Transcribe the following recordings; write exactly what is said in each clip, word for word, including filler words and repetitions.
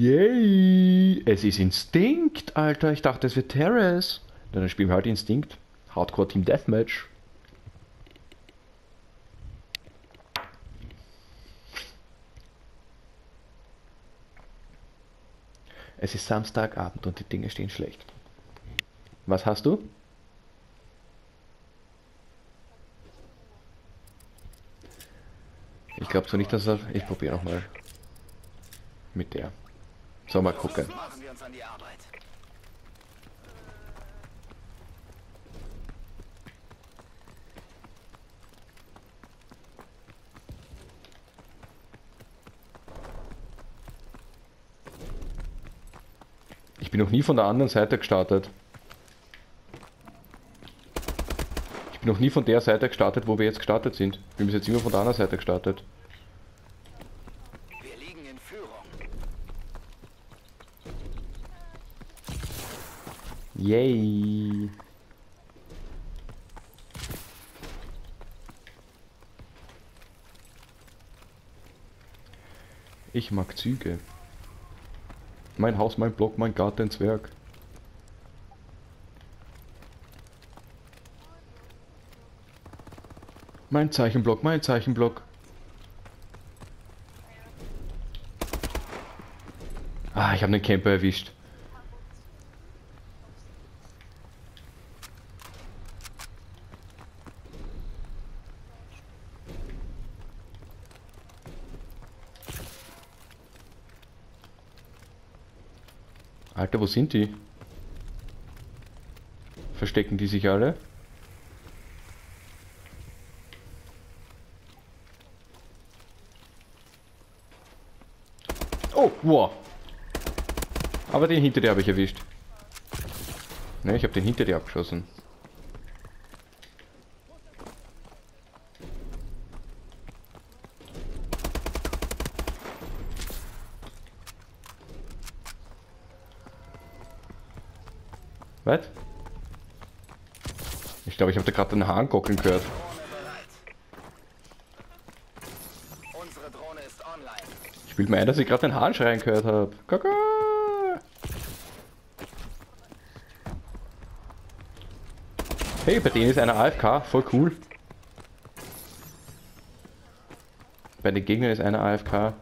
Yay! Es ist Instinct, Alter. Ich dachte, es wird Terrace. Na, dann spielen wir halt Instinct. Hardcore Team Deathmatch. Es ist Samstagabend und die Dinge stehen schlecht. Was hast du? Ich glaube so nicht, dass er... Ich probiere nochmal. Mit der. So, mal gucken. Ich bin noch nie von der anderen Seite gestartet. Ich bin noch nie von der Seite gestartet, wo wir jetzt gestartet sind. Wir sind jetzt immer von der anderen Seite gestartet. Wir liegen in Führung. Yay! Ich mag Züge. Mein Haus, mein Block, mein Garten, Zwerg. Mein Zeichenblock, mein Zeichenblock. Ah, ich habe den Camper erwischt. Alter, wo sind die? Verstecken die sich alle? Oh, wow. Aber den hinter dir habe ich erwischt. Ne, ich habe den hinter dir abgeschossen. Was? Ich glaube, ich habe da gerade den Hahn gockeln gehört. Unsere Drohne ist online. Ich will mir ein, dass ich gerade den Hahn schreien gehört habe. Kaka! Hey, bei denen ist einer A F K, voll cool. Bei den Gegnern ist einer A F K.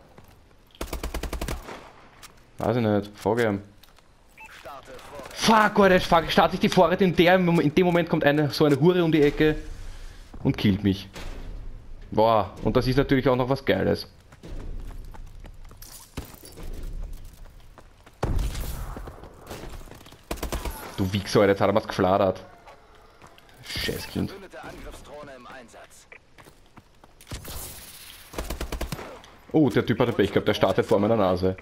Weiß ich nicht, frage ihn. Fuck, Alter, fuck, starte ich die Vorräte in der, in dem Moment kommt eine, so eine Hure um die Ecke und killt mich. Boah, und das ist natürlich auch noch was Geiles. Du Wichser, Alter, jetzt hat er was gefladert. Scheißkind. Oh, der Typ hat ein Pech gehabt, der startet vor meiner Nase.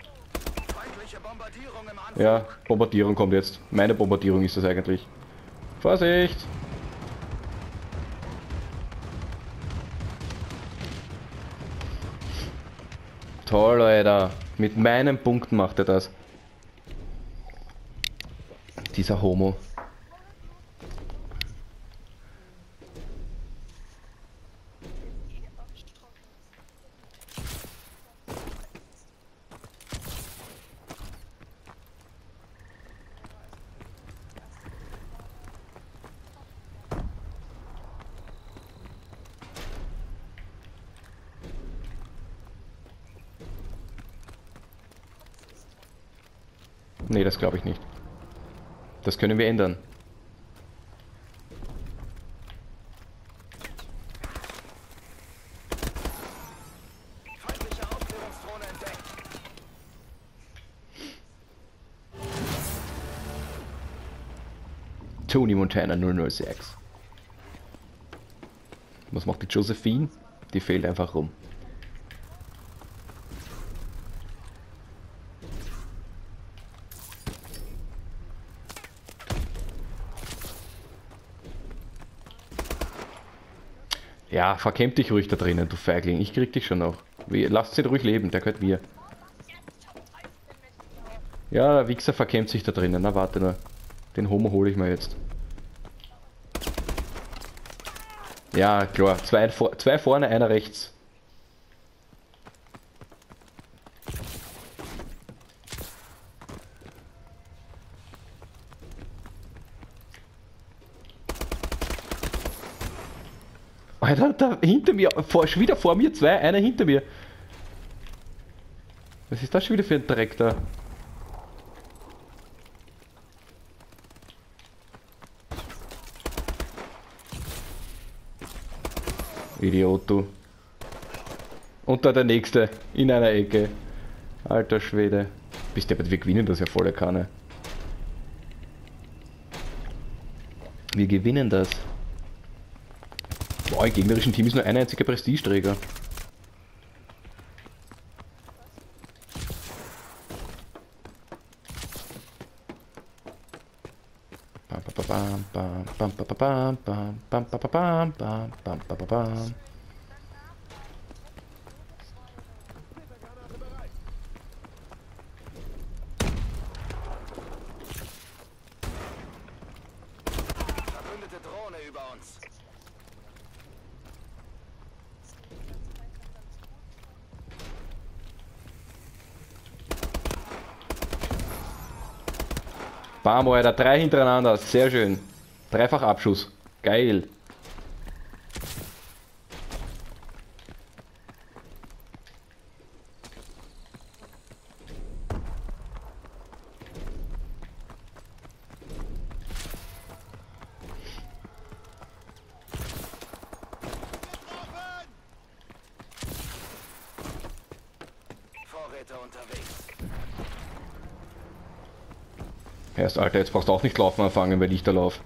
Ja, Bombardierung kommt jetzt. Meine Bombardierung ist das eigentlich. Vorsicht! Toll, Alter. Mit meinen Punkten macht er das. Dieser Homo. Nee, das glaube ich nicht. Das können wir ändern. Tony Montana null null sechs. Was macht die Josephine? Die fehlt einfach rum. Ja, verkämmt dich ruhig da drinnen, du Feigling. Ich krieg dich schon noch. Lasst sie ruhig leben, der gehört mir. Ja, der Wichser verkämmt sich da drinnen. Na, warte nur. Den Homo hole ich mir jetzt. Ja, klar. Zwei, zwei vorne, einer rechts. Alter, da hinter mir, vor, schon wieder vor mir zwei, einer hinter mir. Was ist das schon wieder für ein Dreck da? Idiot, du. Und da der nächste, in einer Ecke. Alter Schwede. Bist du, aber wir gewinnen das ja volle Kanne. Wir gewinnen das. Boah, im gegnerischen Team ist nur ein einziger Prestigeträger. Bam, bam, bam, bam, bam, bam, bam, bam, bam, bam, bam, bam, bam. Verbündete Drohne über uns. Bam, Alter, drei hintereinander, sehr schön. Dreifach Abschuss, geil. Vorräte unterwegs. Erst, Alter, jetzt brauchst du auch nicht laufen anfangen, weil ich da laufe.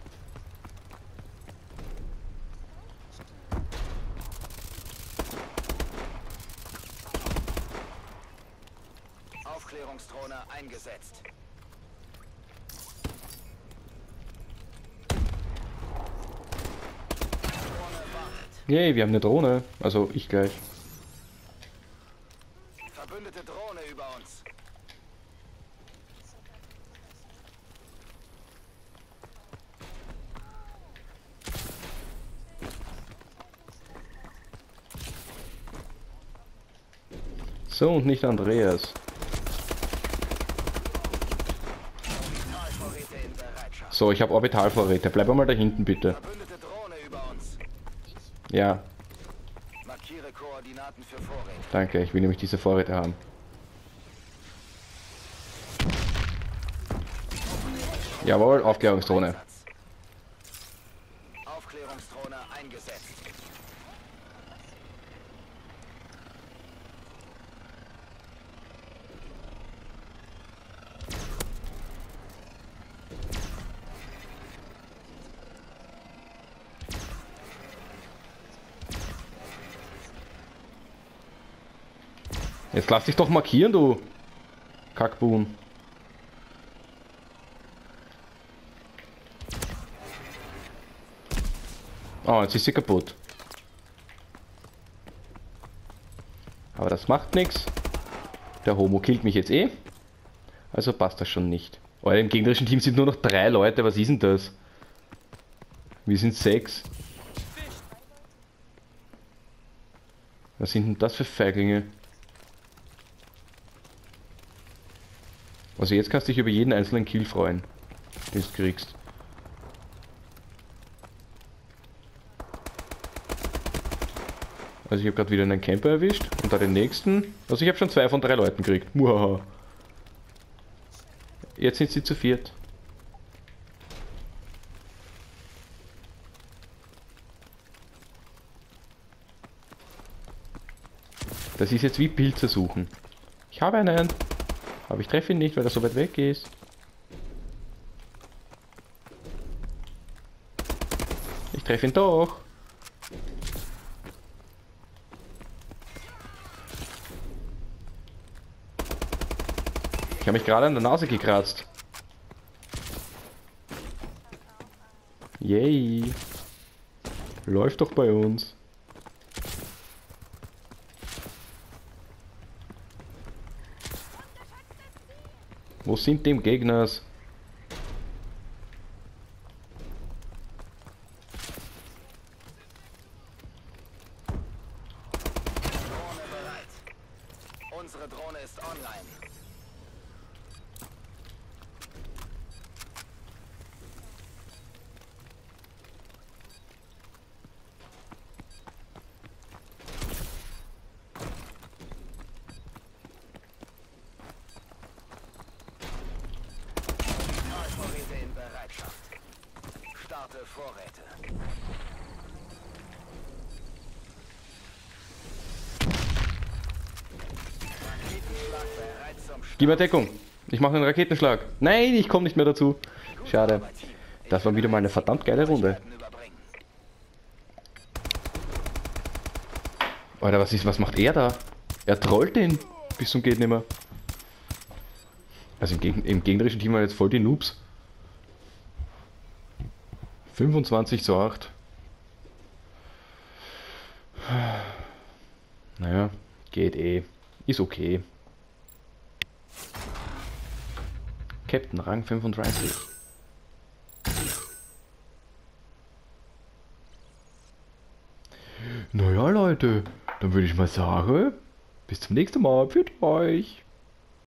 Aufklärungsdrohne eingesetzt. Drohne wartet. Yay, wir haben eine Drohne. Also ich gleich. Verbündete Drohne über uns. So, und nicht Andreas. Vorräte in Bereitschaft. So, ich habe Orbitalvorräte. Bleib einmal da hinten, bitte. Verbündete Drohne über uns. Ja, Markiere Koordinaten für Vorräte. danke. Ich will nämlich diese Vorräte haben. Jawohl, Aufklärungsdrohne. Einsatz. Aufklärungsdrohne eingesetzt. Jetzt lass dich doch markieren, du Kackbuhn. Oh, jetzt ist sie kaputt. Aber das macht nichts. Der Homo killt mich jetzt eh. Also passt das schon nicht. Oh, im gegnerischen Team sind nur noch drei Leute. Was ist denn das? Wir sind sechs. Was sind denn das für Feiglinge? Also jetzt kannst du dich über jeden einzelnen Kill freuen, den du kriegst. Also ich habe gerade wieder einen Camper erwischt und da den nächsten. Also ich habe schon zwei von drei Leuten gekriegt. Muhaha. Jetzt sind sie zu viert. Das ist jetzt wie Pilze suchen. Ich habe einen. Aber ich treffe ihn nicht, weil er so weit weg ist. Ich treffe ihn doch. Ich habe mich gerade an der Nase gekratzt. Yay. Läuft doch bei uns. Wo sind die Gegners? Drohne bereit. Unsere Drohne ist online. Vorräte. Raketenschlag bereit zum Start. Gib mir Deckung. Ich mache einen Raketenschlag. Nein, ich komme nicht mehr dazu. Schade. Das war wieder mal eine verdammt geile Runde. Alter, was ist, was macht er da? Er trollt den bis zum geht nimmer. Also im, Geg im gegnerischen Team waren jetzt voll die Noobs. fünfundzwanzig zu acht. Naja, geht eh. Ist okay. Captain Rang fünfunddreißig. Naja Leute, dann würde ich mal sagen, bis zum nächsten Mal. Für euch.